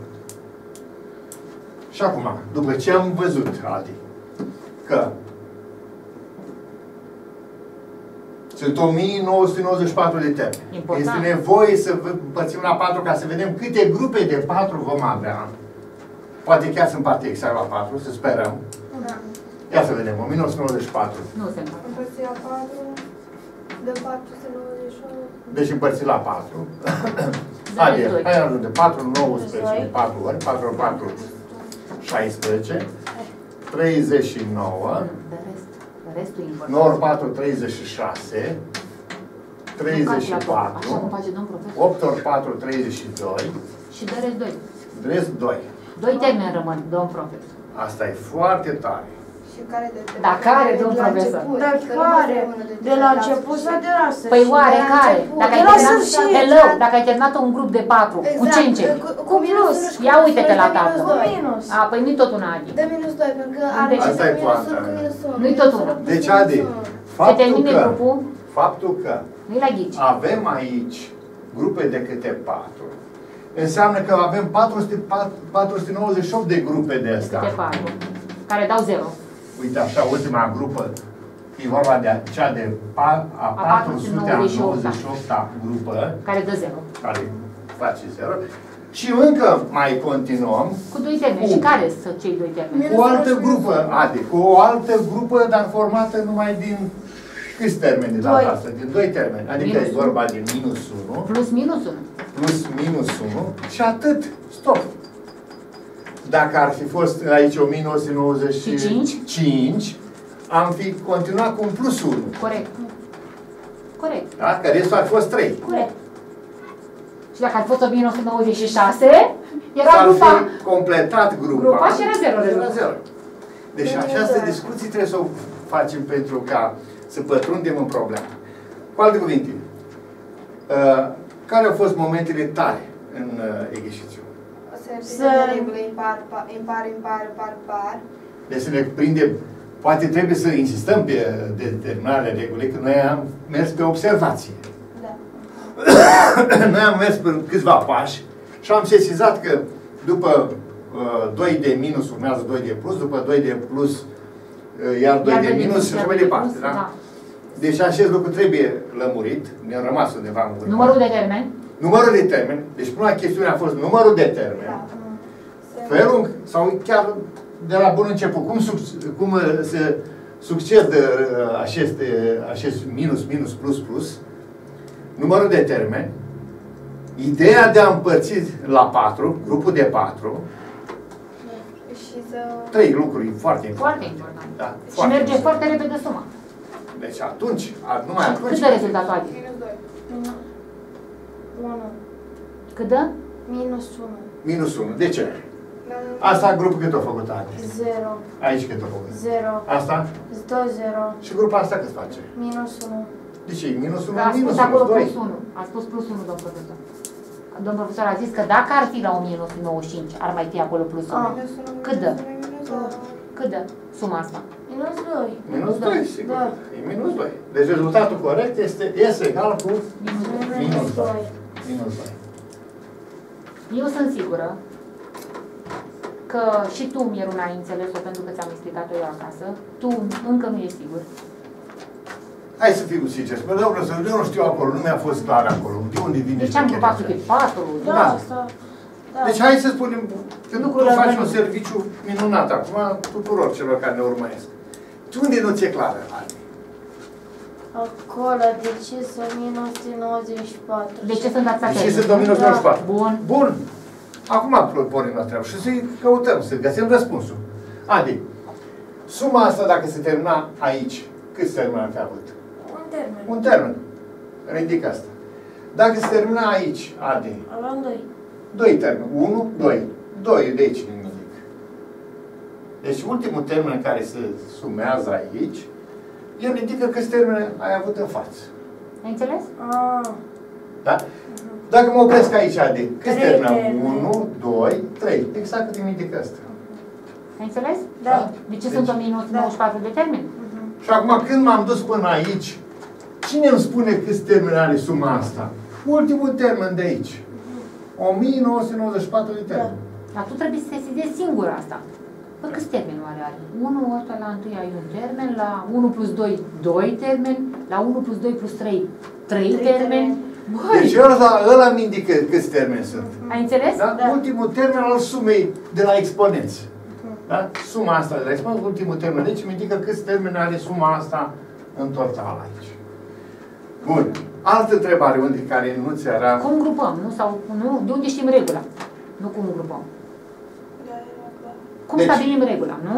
Și acum, după ce am văzut, Adi, că sunt o mie nouă sute nouăzeci și patru de termeni.
Important.
Este nevoie să împărțim la patru ca să vedem câte grupe de patru vom avea. Poate chiar să împarte exact la patru, să sperăm.
Da.
Ia să vedem, o mie nouă sute nouăzeci și patru.
Nu se împarte.
Împărțirea patru, de patru sute nouăzeci și opt.
Deci împărțit la patru.
Da,
Adi,
doi.
hai ajunge. patru, nouăsprezece, patru ori, patru ori patru, șaisprezece, treizeci și nouă,
De rest. De restul e important.
nouă ori patru, treizeci și șase, treizeci și
Așa cum
patru,
face domn profesor.
opt ori patru, treizeci și doi,
Și de rest doi.
rest doi.
Doi termeni rămân, domn profesor.
Asta e foarte tare.
Și care de
Da, care,
de
domn
la
profesor?
început,
Dar
că nu
care?
rămâne
De la
la
început sau
sfârșit.
de la sfârșit?
Păi oare
De la
care?
început.
Dacă ai
De la
terminat,
sfârșit.
hello, dacă ai terminat un grup de patru, cu ce
Exact,
începi?
cu,
Cu
cu minus
plus.
unu și cu
Ia
minus
uite-te
doi,
la
de minus
tablă.
Cu
doi.
minus.
A, păi nu-i tot una, Adi.
De minus doi, pentru că are
Deci-
și
Asta e
minus
poanta.
unu cu minus unu.
Nu-i
minus
tot
unu
una.
cu
Deci,
minus
Adi,
unu.
faptul
termine
că,
grupul.
faptul că
Nu-i la ghici.
avem aici grupe de câte patru, înseamnă că avem patru sute patru sute nouăzeci și opt de grupe de
De
astea.
câte patru. Care dau zero.
Uite așa, ultima grupă, e vorba de cea de pa, a
A
patru sute nouăzeci și opt-a grupă,
Care dă zero.
care face zero, și încă mai continuăm
Cu doi termeni.
Cu-
Și care sunt cei doi termeni?
cu o altă grupă, Adi, cu o altă grupă, dar formată numai din câți termeni de data
Doi.
asta? Din doi termeni. Adică
Minus
e vorba de minus unu,
Plus minus unu.
plus minus unu și atât. Stop. Dacă ar fi fost aici o mie nouă sute nouăzeci și cinci, am fi continuat cu un plus unu.
Corect. Corect.
Da? Că restul ar fi fost trei.
Corect. Și dacă ar fi fost o mie nouă sute nouăzeci și șase, era
S-ar
grupa.
fi completat grupa.
Grupa și era zero de
Era
lucru.
zero. Deci această discuție trebuie să o facem pentru ca să pătrundem în problemă. Cu alte cuvinte, uh, Care au fost momentele tare în uh, exercițiu?
Se regulă impar, pa- impar, impar, par, par.
Deci să ne prindem, poate trebuie să insistăm pe determinarea regulii, că noi am mers pe observație.
Da.
Noi am mers pe câțiva pași și am sesizat că după uh, doi de minus urmează doi de plus, după doi de plus uh, iar doi de minus și așa mai departe. Da? Da. Deci acest lucru trebuie lămurit, ne-a rămas undeva în urmă.
Numărul de termen?
Numărul de termen, deci prima chestiune a fost numărul de termen. Da. Felul, sau chiar de la bun început, cum, sub, cum uh, se succed uh, acest, uh, acest minus, minus, plus, plus, numărul de termen, ideea de a împărți la patru, grupul de patru,
și să...
trei lucruri foarte importante.
Foarte important.
Da,
și
foarte
merge
important.
foarte repede suma.
Deci atunci, numai
și
atunci...
cât de rezultatul Adi?
Minus doi.
unu.
Cât dă?
Minus unu.
Minus unu. De ce? Asta grupul cât a făcut Adi?
zero.
Aici cât a făcut?
zero.
Asta?
doi zero.
Și grupul asta cât face?
Minus unu.
De ce? Minus unu,
Da, a
minus
spus acolo
unu, doi.
plus unu. A spus plus unu, domn profesor. Domn profesor a zis că dacă ar fi la o mie nouă sute nouăzeci și cinci, ar mai fi acolo plus unu.
Minus unu,
Cât dă?
minus doi.
Cât dă suma asta?
Minus doi.
Minus doi, sigur.
Da.
E minus doi. Deci rezultatul corect este S egal cu
Minus doi.
minus doi.
doi.
Minus doi.
Eu sunt sigură că și tu, Miruna, ai înțeles-o pentru că ți-am explicat-o eu acasă. Tu încă nu ești sigur.
Hai să fiu sincer. Spune, domnule, să eu nu știu acolo, nu mi-a fost clar acolo. De unde vine
Deci am grupat pe patru.
Da,
Da.
asta. Da.
Deci hai să spunem că tu
Lucrurile
faci
organice.
un serviciu minunat acum tuturor celor care ne urmăresc. De unde nu ți-e clară, Adi?
Acolo, de ce sunt minus nouăzeci și patru?
De ce sunt atâția
Deci
termeni?
sunt minus nouăzeci și patru.
Bun.
Bun. Acum pornim la treabă și să-i căutăm, să găsim răspunsul. Adi, suma asta dacă se termina aici, câți termeni am fi avut?
Un termen.
Un termen. Ridic asta. Dacă se termina aici, Adi,
Aveam doi.
doi termeni. unu, doi. doi de aici nimic. Deci ultimul termen care se sumează aici, el indică câți termeni ai avut în față.
Ai înțeles?
Ah.
Da? Dacă mă opresc aici, Adi, câți
Trei
termeni am?
termeni.
unu, doi, trei. Exact cât îmi indică asta.
Ai înțeles?
Da.
De ce
Deci-
sunt o mie nouă sute nouăzeci și patru de termeni?
Și acum când m-am dus până aici, cine îmi spune câți termeni are suma asta? Ultimul termen de aici. o mie nouă sute nouăzeci și patru de termeni.
Dar tu trebuie să sesizezi singur asta. Păi câți termeni oare are? unu ăsta la întâi ai un termen, la unu plus doi, doi termeni, la unu plus doi plus trei, trei
Trei
termeni.
termeni.
Băi,
Deci ăla, ăla îmi indică câți termeni sunt.
ai înțeles?
Da?
Da.
Ultimul termen al sumei de la exponenți. Da? Suma asta de la exponenți, ultimul termen de aici îmi indică câți termeni are suma asta în total aici. Bun. Altă întrebare unde care nu ți era...
Cum grupăm, nu? Sau, nu? De unde știm regula? Nu cum grupăm.
Da, era clar.
Cum
Deci-
stabilim regula, nu?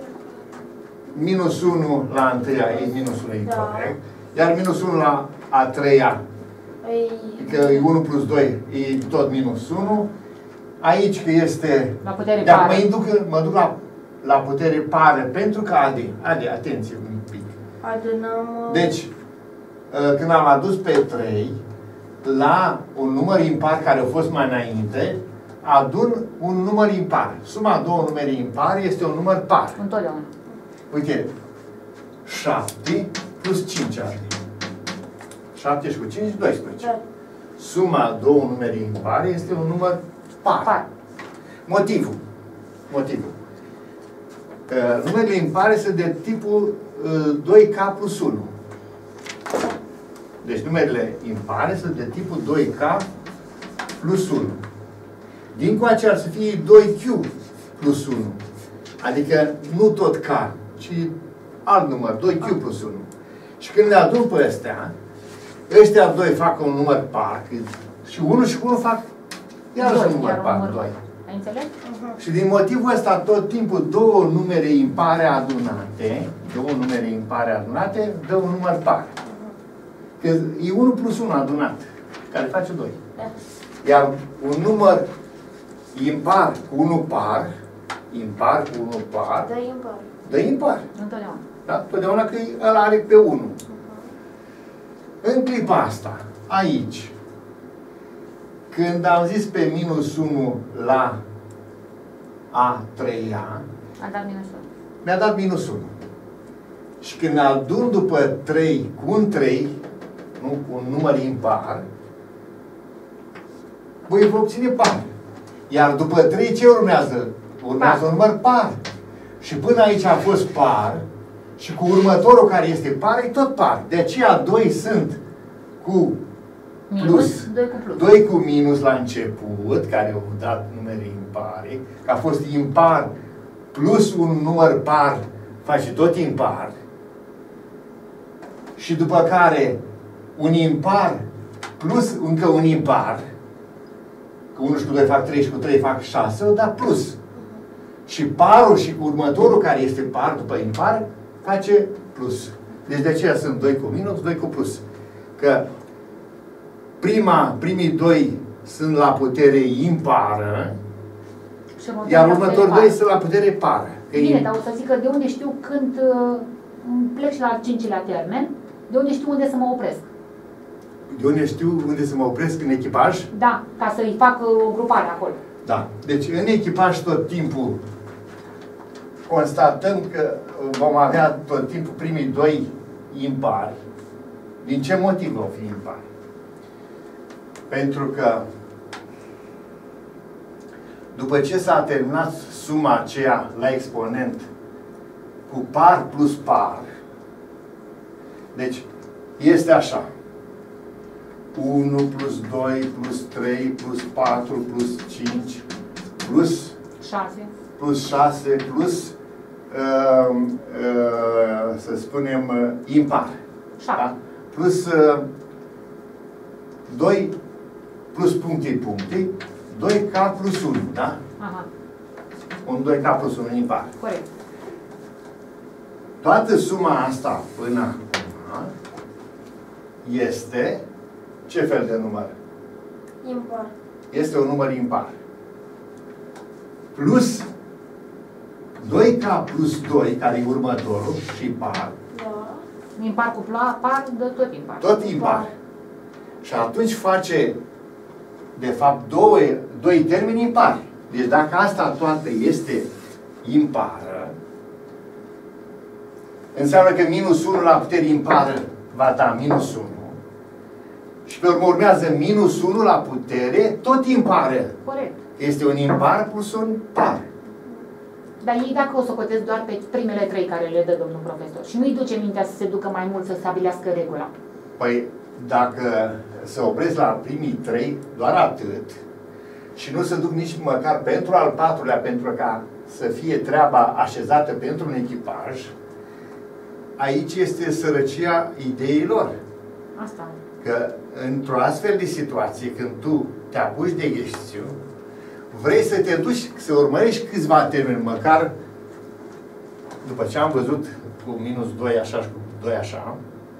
Minus unu la întâia e minus unu e
Da.
corect. Iar minus unu la a treia,
Păi,
că e unu plus doi, e tot minus unu. Aici că este...
La putere
Dacă
pare.
mă duc, mă duc la, la putere pare, pentru că Adi, Adi, atenție un pic.
adunăm...
Deci, când am adus pe trei, la un număr impar care a fost mai înainte, adun un număr impar. Suma a două numere impare este un număr par.
Întotdeauna.
Uite, șapte plus cinci are. șapte și cu cinci, doisprezece.
Da.
Suma a două numere impare este un număr par.
Par.
Motivul. Motivul. Uh, numerele impare sunt de tipul uh, doi K plus unu. Deci numerele impare sunt de tipul doi K plus unu. Din coace ar să fie doi Q plus unu. Adică nu tot K, ci alt număr, doi Q plus unu. Și când le adun pe astea, ăștia doi fac un număr par, și unu și unu fac iarăși
Doi,
un număr
iar un
par,
număr
doi.
Ai înțeles?
Și din motivul ăsta, tot timpul, două numere impare adunate, două numere impare adunate, dă un număr par. Că e unu plus unu adunat, care face doi.
Da.
Iar un număr impar cu unu par, impar cu unu par,
Dă impar.
dă impar.
Întotdeauna.
Da? Totdeauna că ăla are pe unu. În clipa asta, aici, când am zis pe minus unu la a treia,
A dat minus unu.
mi-a dat minus unu. Și când adun după trei cu un trei, nu, cu un număr impar, voi vă obține par. Iar după trei ce urmează? Urmează un număr par. Și până aici a fost par și cu următorul care este par, e tot par. De aceea doi sunt cu
Minus,
plus.
doi cu plus.
doi cu minus la început, care au dat numere impare, că a fost impar plus un număr par face tot impar. Și după care un impar plus încă un impar, că unu și cu doi fac trei și cu trei fac șase, o da plus. Și parul și cu următorul care este par după impar face plus. Deci de aceea sunt doi cu minus, doi cu plus. Că prima, primii doi sunt la putere impară, iar următorii doi sunt la putere pară.
Bine, dar o să zic că de unde știu când uh, plec și la al cincilea termen, de unde știu unde să mă opresc.
De unde știu unde să mă opresc în echipaj?
Da, ca să-i fac uh, o grupare acolo.
Da. Deci în echipaj tot timpul constatăm că vom avea tot timpul primii doi impari. Din ce motiv vor fi impari? Pentru că după ce s-a terminat suma aceea la exponent cu par plus par, deci este așa: unu plus doi plus trei plus patru plus cinci plus
șase.
plus șase plus uh, uh, să spunem uh, impar. Da? Plus uh, doi plus puncte puncte, doi k plus unu, da?
Aha.
Un doi k plus unu impar.
Corect.
Toată suma asta până acum este ce fel de număr?
Impar.
Este un număr impar. Plus doi k plus doi, care e următorul, și par.
Da.
Impar cu pla, par, dă tot impar.
Tot impar. Și atunci face, de fapt, două, doi termeni impari. Deci dacă asta toată este impară, înseamnă că minus unu la putere impară va da minus unu. Și pe urmă urmează minus unu la putere, tot impară.
Corect.
Este un impar plus un par.
Dar ei dacă o să cotez doar pe primele trei care le dă domnul profesor și nu-i duce mintea să se ducă mai mult să stabilească regula.
Păi, dacă se opresc la primii trei, doar atât, și nu se duc nici măcar pentru al patrulea, pentru ca să fie treaba așezată pentru un echipaj, aici este sărăcia ideilor.
Asta.
Că într-o astfel de situație, când tu te apuci de exercițiu, vrei să te duci, să urmărești câțiva termeni, măcar după ce am văzut cu minus doi așa și cu doi așa,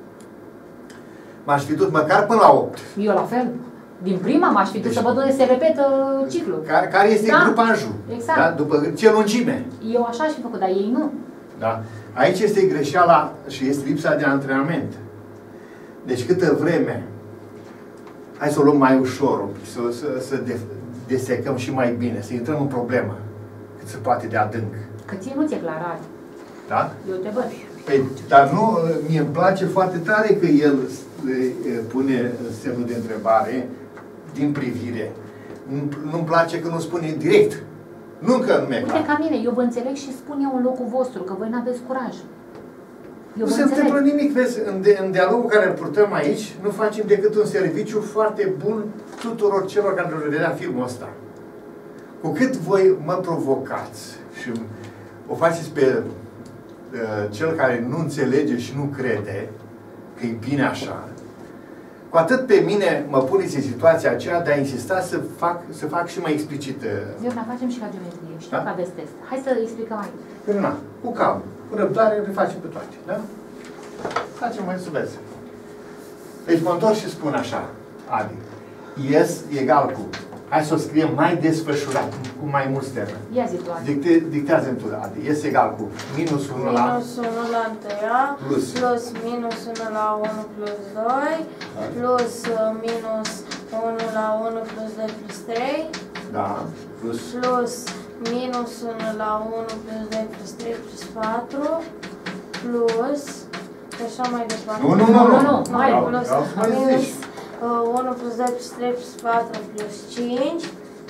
m-aș fi dus măcar până la opt.
Eu la fel. Din prima m-aș fi dus
Deci,
să văd unde se repetă ciclul.
Care, care este
Da.
grupajul?
Exact.
Da? După ce lungime.
Eu așa aș fi făcut, dar ei nu.
Da? Aici este greșeala și este lipsa de antrenament. Deci câtă vreme, hai să o luăm mai ușor, un pic, să, să, să de, desecăm și mai bine, să intrăm în problemă, cât se poate de adânc.
Că ție nu ți-e clar azi.
Da?
Eu te văd.
Păi, dar nu, mie îmi place foarte tare că el e, pune semnul de întrebare din privire. Nu- Nu-mi place că nu spune direct. Nu că nu mi-e
Uite
clar.
ca mine, eu vă înțeleg și spun eu în locul vostru, că voi n-aveți curaj. Eu
Nu
vă
se întâmplă
înțeleg.
nimic, vezi, în, de, în dialogul care îl purtăm aici, nu facem decât un serviciu foarte bun tuturor celor care vor vedea filmul ăsta. Cu cât voi mă provocați și o faceți pe uh, cel care nu înțelege și nu crede că e bine așa, cu atât pe mine mă puneți în situația aceea de a insista să fac, să fac și mai explicită.
Ziorna, facem și la geometrie. Știu
Da?
că aveți test. Hai să explicăm aici.
Păi na, cu calm, cu răbdare, le facem pe toate, da? Facem mai să vezi. Deci mă întorc și spun așa, Adi, ies egal cu, hai să o scriem mai desfășurat, cu mai mulți termeni.
Ia zi tu, Adi.
Dicte, dictează-mi tu, Adi, ies egal cu minus unu la
Minus unu la întâia,
Plus.
plus minus unu la unu plus doi, plus uh, minus unu la unu plus doi plus trei.
Da, plus.
Plus minus unu la unu plus doi plus trei plus patru. Plus, și așa mai departe.
Nu, nu, nu, nu,
nu,
Mai
vreau-
plus
vreau să mai
minus
zici.
uh, unu plus doi plus trei plus patru plus cinci.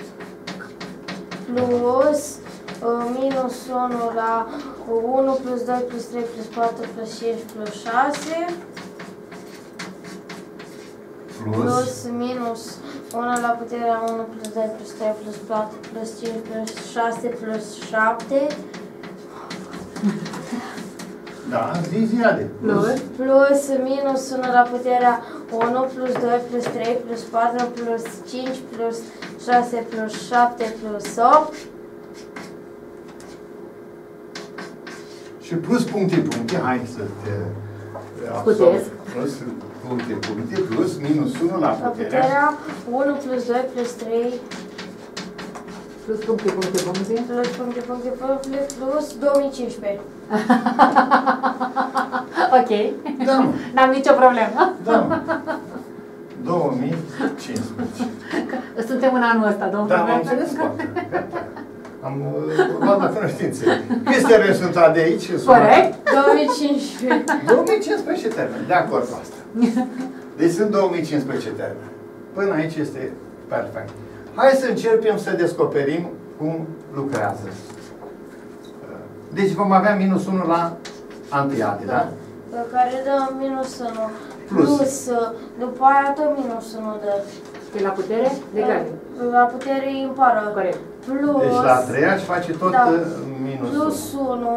Plus uh, minus unu la unu plus doi plus trei plus patru plus cinci plus șase.
Plus.
Plus minus unu la puterea unu plus doi plus trei plus patru plus cinci plus șase plus șapte.
Da, zi, zi, Adi.
Plus.
Plus minus unu la puterea unu plus doi plus trei plus patru plus cinci plus șase plus șapte plus opt.
Și plus puncte, puncte, hai să te...
Scutesc.
Plus puncte, puncte, plus minus unu la
La
puterea.
puterea unu plus doi plus trei
Plus puncte, puncte, puncte.
plus puncte, puncte, puncte, plus două mii cincisprezece.
Ok.
Da, mă.
N-am nicio problemă.
Da, mă. două mii cincisprezece.
Suntem în anul ăsta, domnul.
Da, am înțeles, poate. Gata. Am uh, luat la cunoștințe. Câți termeni sunt de aici?
Corect.
două mii cincisprezece.
două mii cincisprezece termeni, de acord cu asta. Deci sunt două mii cincisprezece termeni. Până aici este perfect. Hai să începem să descoperim cum lucrează. Deci vom avea minus unu la antiade, da?
Da. Care dă minus unu.
Plus.
Plus, după aia tot minus unu dă.
E la putere? Legale.
La putere impară.
Corect.
Plus.
Deci la a treia își face tot
Da.
uh, minus unu.
Plus unu.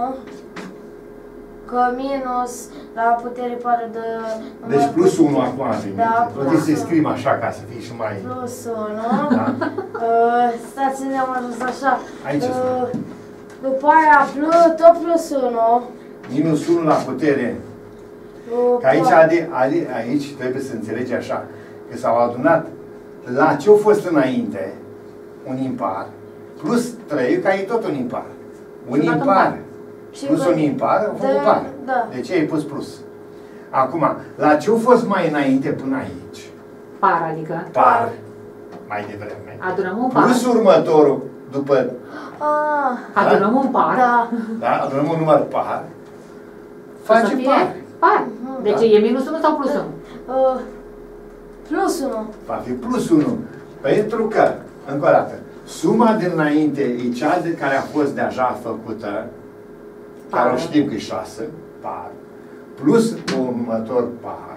Că minus la putere pară de...
Deci plus unu acum a venit.
Da,
Trebuie
plus
să-i
unu.
scriem așa ca să fie și mai...
Plus unu.
Da?
Uh, stați unde am ajuns așa.
Aici
Uh,
sunt.
după aia plus, tot plus unu.
Minus unu la putere.
Uh,
Că aici, adi, adi, aici trebuie să înțelegi așa, că s-au adunat la ce au fost înainte, un impar, plus trei, că e tot un impar. Un
Și un
impar,
par.
Și
plus
că-
un impar, a făcut
Da,
par.
da.
De ce ai pus plus? Acum, la ce au fost mai înainte până aici?
Par, adică.
Par, mai devreme.
Adunăm un par.
Plus următorul, după,
Ah,
Adunăm un par.
da.
da, adunăm un număr par,
O să
face
fie
par.
Par. Deci
Da.
e minus unu sau plus unu?
Uh, plus unu.
Va fi plus unu. Pentru că, încă o dată, suma dinainte e cea de care a fost deja făcută,
Par.
care o știm că e șase, par, plus următor par,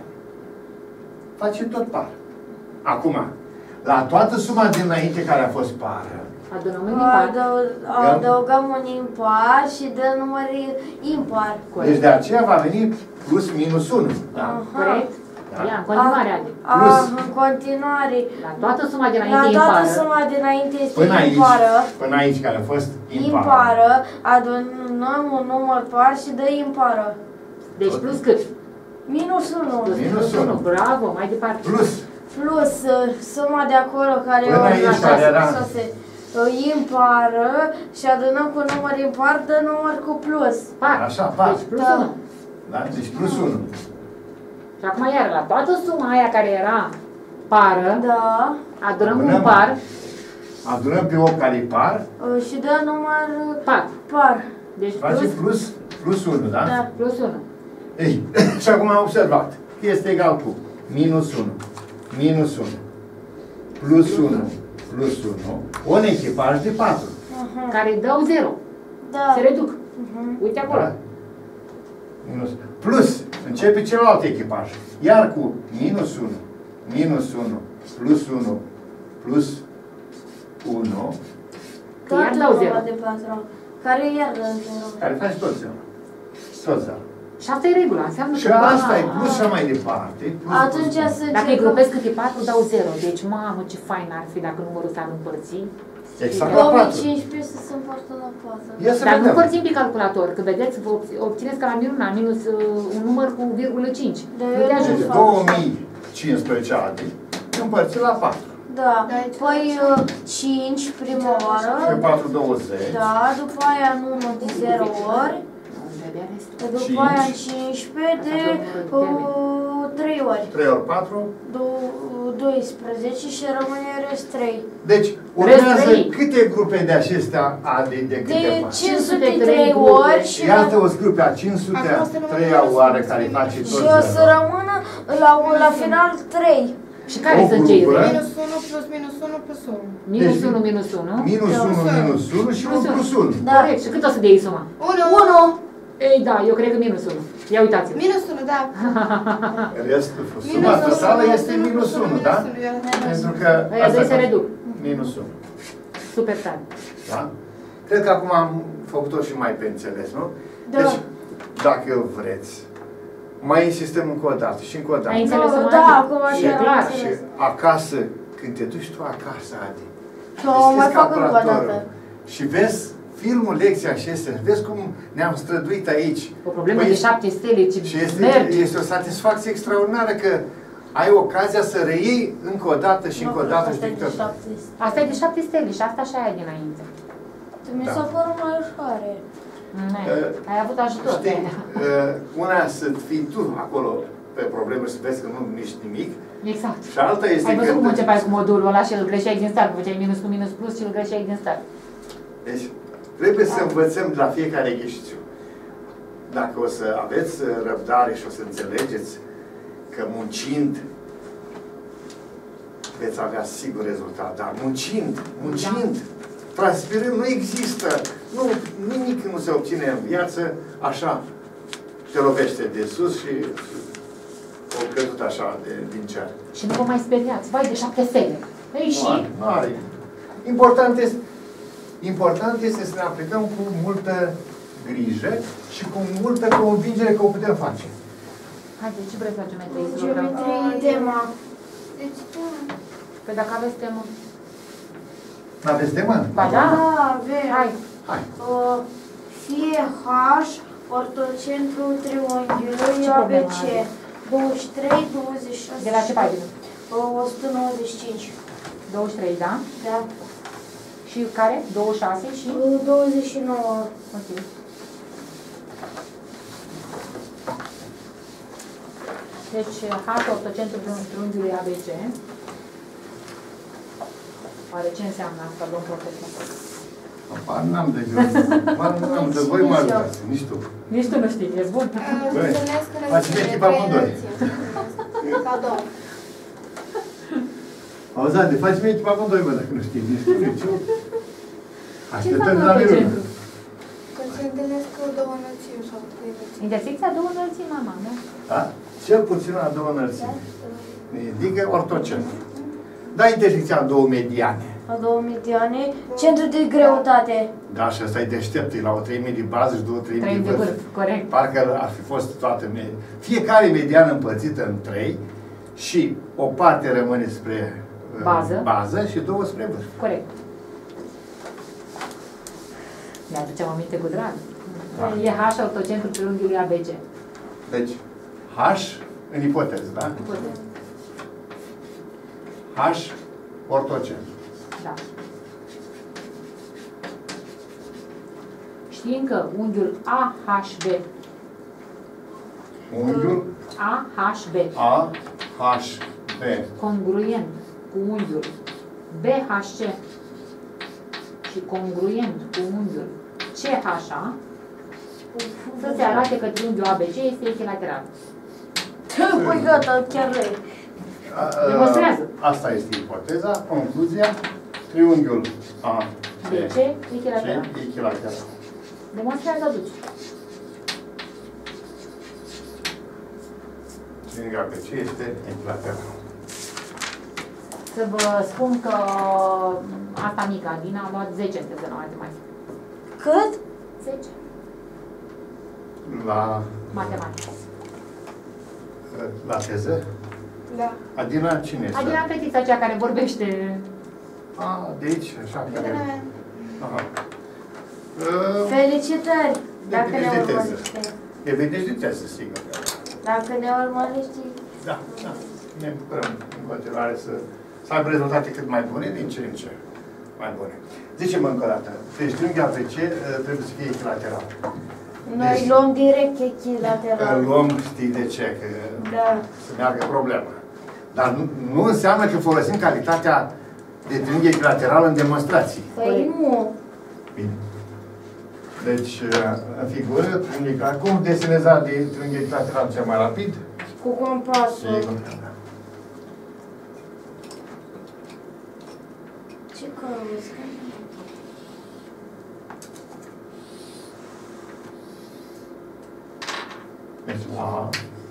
face tot par. Acum, la toată suma dinainte care a fost pară,
Adunăm un impar.
Adău- Adăugăm un impar și dă număr impar.
deci de aceea va veni plus minus unu. Da?
Corect?
Da.
Ia, în continuare, Adi.
A,
Plus.
în continuare.
La toată suma de
La
înainte
toată
impară.
suma dinainte este
Până aici,
impară.
până aici care a fost impar.
Impară, adunăm un număr par și dă impară.
Deci plus cât?
Minus unu.
Plus
Minus
plus unu.
unu.
Bravo, mai departe.
Plus.
Plus uh, suma de acolo care
Până
o
aici,
așa,
care era?
șase, uh, impară și adunăm cu număr impar, dă număr cu plus.
Par.
Așa, par.
Deci plus
Da.
unu.
Da? Deci plus unu.
Și acum iar la toată suma aia care era pară,
Da.
adunăm un
Adunăm.
par,
Adunăm pe opt care par,
Uh, și dă număr uh,
par.
par.
Deci
face
plus,
plus, plus unu, da?
Da.
plus unu.
Ei, și acum am observat că este egal cu minus unu, minus unu, plus unu, plus unu, un echipaj de patru.
Uh-huh.
Care dau zero.
Da.
Se reduc.
Uh-huh.
Uite acolo.
Da? Minus. Plus, începe celălalt echipaj. Iar cu minus unu, minus unu, plus unu, plus unu,
Că iar
Tot
dau
număr
zero.
de patru. Care iar dă zero.
care face tot zero. Tot zero.
Și asta e regula. Înseamnă
Și
că...
asta e
Ah,
plus și mai departe. Plus,
Atunci
plus,
să
Dacă îi
încercăm.
grupez câte patru, dau zero. Deci, mamă, ce fain ar fi dacă numărul s-ar împărți.
Exact la
două mii
patru.
cincisprezece să se împartă la patru.
Ia să
Dar nu
vedem.
împărțim pe calculator, că vedeți, vă obț- obțineți ca la minuna, minus uh, un număr cu virgulă cinci.
De
Nu te
eu
ajută.
nu
două mii cincisprezece ani împărțit la patru.
Da.
Da, aici
Păi uh, cinci prima
Și
oară.
patru, douăzeci.
Da, după aia număr de zero ori.
Nu, de-abia restul.
După
Cinci.
aia cincisprezece de uh, trei ori.
trei ori patru.
doisprezece și rămâne rest trei.
Deci, urmează
trei.
câte grupe de acestea A de, de câte
De
faci?
cinci sute trei ori și
Ia
la-
te o scriu pe a cinci sute a treia oară care face tot
și o să
zero.
rămână la, la final trei.
Și care
O
sunt cei
grupă.
trei?
Minus unu plus minus unu plus unu.
Minus
Deci,
unu, minus unu.
Minus unu, minus unu și unu
Plus unu.
plus unu.
Da.
Corect. Și cât o să dai suma?
unu.
unu.
Ei, da, eu cred că minus unu. Ia uitați-vă.
Minus unu, da.
Restul,
Minus
suma
unu,
totală
minus
este
unu,
minus unu,
minus
da?
unu, ia.
Pentru că
Aia
asta
doi se
face
reduc.
minus unu.
Super tare.
Da? Cred că acum am făcut-o și mai pe înțeles, nu?
Da.
Deci, dacă vreți, mai insistăm încă o dată și încă o dată.
Ai înțeles?
Da,
Mai
da,
bine.
acum
Și,
așa am
clar,
și
înțeles.
acasă, când te duci tu acasă, Adi,
Și o mai
deschizi
fac încă o
calculatorul
dată.
și vezi filmul lecția acestea, vezi cum ne-am străduit aici.
O problemă
Păi
de șapte stele, ce
Și este,
merge.
este o satisfacție extraordinară că ai ocazia să reiei încă o dată și încă o dată și
Asta e
de
de
tot.
șapte.
Asta e de șapte stele și asta și aia dinainte.
Mi s-a părut mai ușoare.
N-ai.
Uh,
Ai avut ajutor.
Știi, uh, una să fii tu acolo pe probleme și să vezi că nu miști nimic
Exact.
și alta este
Ai văzut
când-
cum începeai cu modulul ăla și îl greșeai din start, făceai minus cu minus plus și îl greșeai din start.
Deci, trebuie să învățăm de la fiecare exercițiu. Dacă o să aveți uh, răbdare și o să înțelegeți că muncind veți avea sigur rezultat, dar muncind, muncind, transpirând, nu există, nu, nimic nu se obține în viață așa, te lovește de sus și o căzut așa de, din cer.
Și nu vă mai speriați. Vai de șapte stele. Ei
Nu
și...
are, nu are. Important este, important este să ne aplicăm cu multă grijă și cu multă convingere că o putem face.
Haide, ce vreți la geometrie? Să vă vreau?
Geometrie, tema.
Deci, da.
Păi dacă aveți temă.
Nu aveți temă?
Ba da.
Da, avem.
Hai.
Hai.
Uh, fie H, ortocentrul triunghiului
Ce problemă
A B C.
are?
douăzeci și trei, douăzeci și șase.
De la ce pagină?
Uh, o sută nouăzeci și cinci.
douăzeci și trei, da?
Da.
Și care? douăzeci și șase și...
Uh, douăzeci și nouă.
Ok. Deci, H, ortocentrul triunghiului A B C. Oare ce înseamnă asta, domn profesor?
Apar, n-am de gând. N-am de voi mă ajutați, nici tu.
Nici tu nu știi, e bun.
Băi,
Înțeles că
facem
răspunde
echipa
trei
amândoi.
înălțimi. Cadou.
Auzi, de facem echipa amândoi, bă, dacă nu știi, nici tu, nici eu.
Ce
Așteptăm
înseamnă
de la Miruna.
ortocentrul?
Când se întâlnesc cu două înălțimi sau trei înălțimi.
Intersecția două înălțimi, mama, da?
Da? Cel puțin la două înălțimi. Adică ortocentru. Da, intersecția a două mediane.
A două mediane. Centru de greutate.
Da, și ăsta e deștept, e la o treime de bază și două treime
Trei
de
de
vârf.
vârf, corect.
Parcă ar fi fost toată medie. Fiecare mediană împărțită în trei și o parte rămâne spre uh,
Bază.
bază și două spre vârf.
Corect. Mi-aduceam aminte cu drag.
Da.
E H, ortocentrul triunghiului A B C.
Deci, H în ipoteză, da?
Putem.
H, ortocentru.
Da. Știm că unghiul A H B,
Unghiul
A H B,
A, H, B.
congruent cu unghiul B H C și congruent cu unghiul C H A, să se arate că triunghiul A B C este echilateral.
Păi gata, chiar lei.
A,
Demonstrează.
Asta este ipoteza. Concluzia, triunghiul A,
B
B,
C echilateral.
C, echilateral.
Demonstrează aduci.
Triunghiul A, B, C este echilateral.
Să vă spun că asta mică, Adina, a luat zece în teză la matematică.
Cât?
zece.
La,
Matematică.
la teză,
Da.
Adina cine este?
Adina fetița aceea care vorbește.
A, de aici, așa, care...
Prietena mea.
Aha. Uh,
Felicitări! Dacă
Depinde
ne
de teză.
urmărești.
Depinde de teză, sigur.
Dacă ne urmărești,
Da, da. Ne bucurăm în continuare să, să aibă rezultate cât mai bune, din ce în ce mai bune. Zicem încă o dată. Deci triunghiul A B C uh, trebuie să fie echilateral.
Noi
Deci-
luăm direct
Că
echilateral.
luăm, știi de ce, că
Da.
să meargă problema. Dar nu, nu înseamnă că folosim calitatea de triunghi echilateral în demonstrații.
Păi nu.
Bine. Deci, în figură, triunghi echilateral. Cum desenezi de triunghi echilateral cel mai rapid?
Cu compasul.
Sigur.
Ce cauți?
Deci A,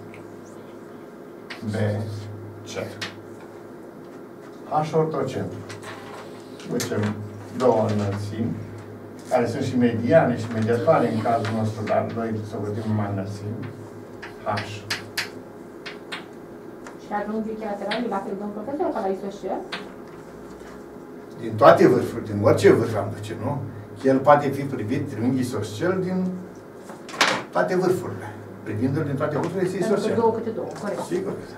B, C. H ortocentru. Ducem două înălțimi, care sunt și mediane și mediatoare în cazul nostru, dar noi să vorbim numai înălțimi. H.
Și triunghiul echilateral, la fel, domnul profesor, ca la isoscel?
Din toate vârfuri, din orice vârf am duce, nu? El poate fi privit triunghi isoscel din toate vârfurile. Privindu-l din toate vârfurile, este
Pentru că
isoscel.
două câte două, corect.
Sigur că da.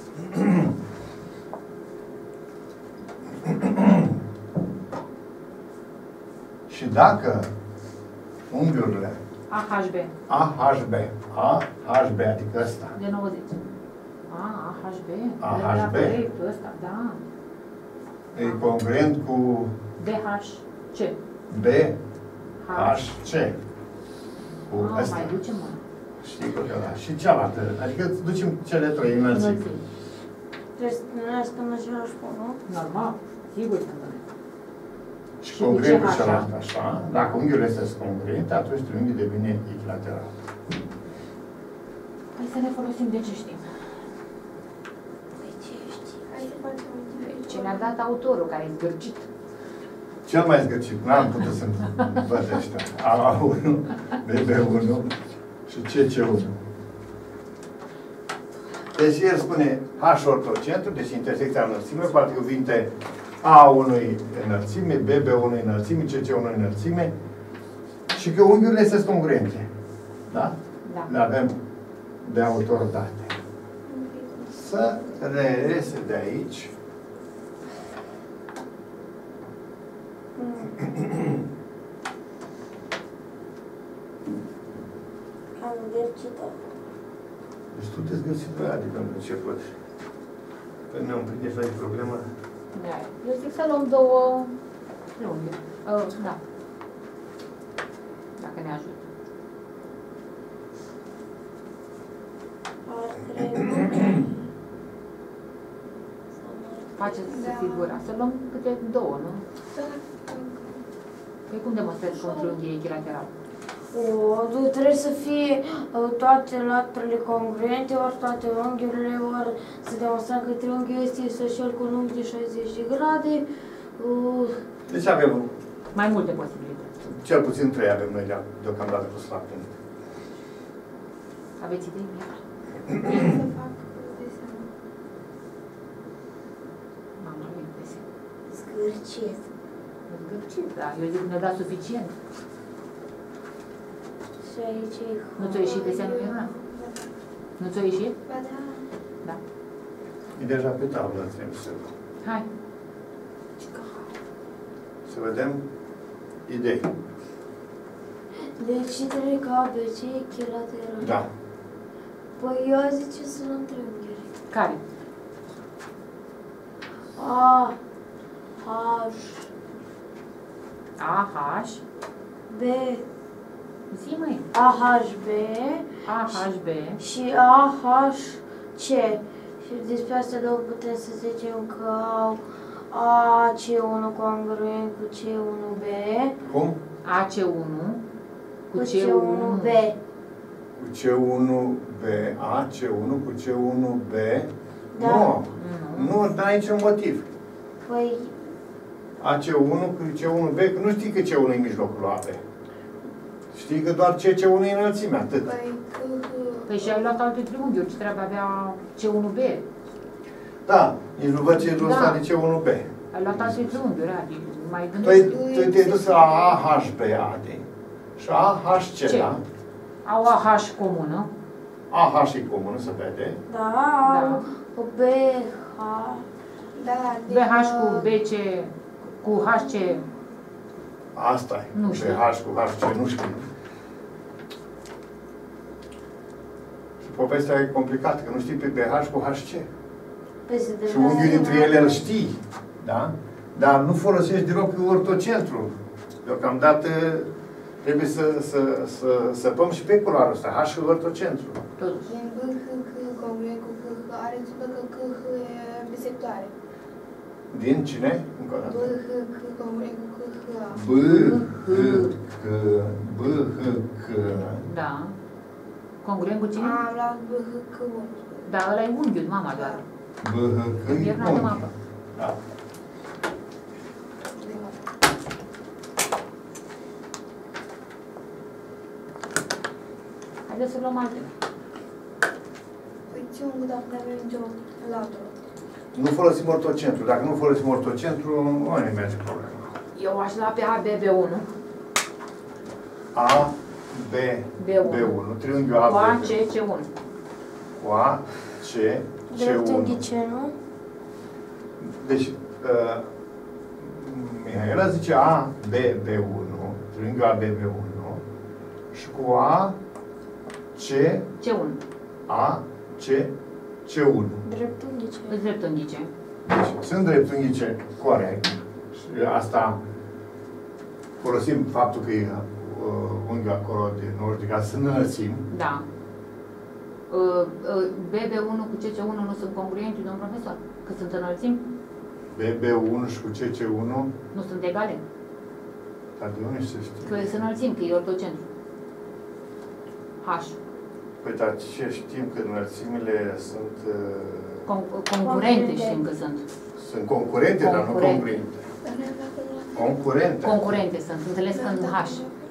Și dacă unghiurile
A H B,
A H B, A H B, adică ăsta,
de nouăzeci. A, A H B.
A H B.
Corect, ăsta, da.
e congruent cu
B H C.
B H C. Cu
Ah,
ăsta.
mai ducem, mă.
Știi că da. Și cealaltă. Adică ducem cele trei înălțimi.
Înălțimi.
Trebuie să numească în același punct, nu?
Normal, sigur că nu.
Și
Și
congruent
de
cu
ce
celălalt
așa?
așa. Dacă unghiurile sunt congruente, atunci triunghiul devine echilateral.
Hai să ne folosim de ce știm.
Păi ce știi?
Hai să facem un tip.
Ce ne-a dat autorul, care e zgârcit.
Cel mai zgârcit, n-am putut să văd ăștia. A unu, B B unu și C C unu. Deci el spune H ortocentru, deci intersecția înălțimilor, poate cuvinte A unu înălțime, B B unu înălțime, C C unu înălțime și că unghiurile sunt congruente. Da?
Da.
Le avem de autor date. Să reiese de aici
Am gârcit-o.
deci tu te-ți găsit pe adică în început. Când ne-am prins aici problema,
Da. Eu zic să luăm două lunghi. Uh, da. Dacă ne ajută.
Ar trebui.
Faceți
Da.
figura. Să luăm câte două, nu?
Da.
Păi cum demonstrezi că un triunghi e echilateral?
O, nu trebuie să fie uh, toate laturile congruente, ori toate unghiurile, ori să demonstrăm că triunghiul este isoscel cu un unghi de șaizeci de grade. Uh,
deci avem,
Mai multe posibilități.
cel puțin trei avem noi de- deocamdată cu slab punct.
Aveți idei?
Să fac desenul.
Mama, nu desen.
Zgârcit.
Zgârcit, da. Eu zic ne-a dat suficient.
Și aici e...
Nu ți-a ieșit desenul pe mână? Nu ți-a ieșit?
Ba da.
Da.
E deja pe tablă, trebuie să,
Hai.
să vedem idei.
Deci trebuie ca A B C echilateral.
Da.
Păi eu aș zice să luăm triunghiuri.
Care?
A, H,
A, H.
B,
Zi, măi.
A, H, B
A, H, B.
și A, H, C. Și despre astea două putem să zicem că au A C unu congruent cu C unu B,
Cum?
A C unu
cu
cu
C
C
unu
unu
B.
Cu C unu B, A, C unu cu C unu B.
Da.
Nu,
Nu.
nu, n-ai niciun motiv.
Păi,
A C unu cu C unu B, că nu știi că C unu e în mijlocul A B. Știi că doar C C unu e înălțimea, atât.
Păi, că...
Păi și ai luat alte triunghiuri, ce treabă avea C unu B?
Da, nici nu văd ce rost
Da.
are C unu B.
Ai luat alte triunghiuri, adică mai
Tu
gândești.
ai- tu te-ai dus la A H B A D și A H C,
Ce?
da?
Au A H comună.
A H e comun, se vede.
da,
Da.
au B, H,
Da,
B H cu B C cu H C.
Asta e.
Nu
Pe
știu.
H cu H C, nu știu. povestea e complicată, că nu știi pe pH cu H C.
Păi se
Și unghiul dintre ele îl știi, da? Dar nu folosești deloc ortocentru. Deocamdată trebuie să, să, să săpăm și pe culoarul ăsta, H ortocentru.
Totuși.
Din B, H, C, congruent cu C, H, are rezultă că C, H e bisectoare.
Din cine? Încă o
B,
dată.
H, C, congruent cu C, H, A.
B, H, C, B, H, C.
Da. Congruent cu cine?
Am luat B, H, C unu.
Da, ăla e unghiul, mama doar.
B, H, C,
În pierna de mapă.
Da.
Haideți să luăm altele.
Păi ce unghi dacă nu avem nicio latură?
Nu folosim ortocentru. Dacă nu folosim ortocentru, nu ne merge problema.
Eu aș lua pe A B B unu.
A, B,
B unu.
B unu. Triunghiul A,
Cu A
B,
C C unu.
cu A, C, C unu.
Dreptunghi C, nu?
Deci, uh, Mihaela zice A, B, B unu, triunghiul A, B, B unu, și cu A, C,
C unu.
A, C, C unu.
Dreptunghi C.
Îți dreptunghi C.
Deci, sunt dreptunghice corect. Și asta folosim faptul că e uh, unghiul acolo de nouăzeci ca să ne înălțim.
Da. Uh, uh, B B unu cu C C unu nu sunt congruenti, domn profesor? Că sunt înălțimi?
B B unu și cu C C unu,
Nu sunt egale?
dar de unde se știe?
Că sunt înălțimi, că e ortocentru. H.
Păi, dar ce știm că înălțimile sunt, uh,
Con concurente știm că sunt.
sunt concurente, dar nu
Concurente.
congruente. Concurente.
Concurente sunt, înțeles că în H.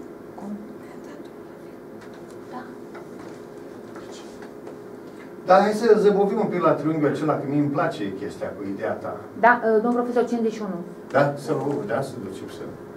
Dar hai să zăbovim un pic la triunghiul acela, că mie îmi place chestia cu ideea ta.
Da, uh, domn profesor cincizeci și unu.
Da? Să-l da, să ducem să...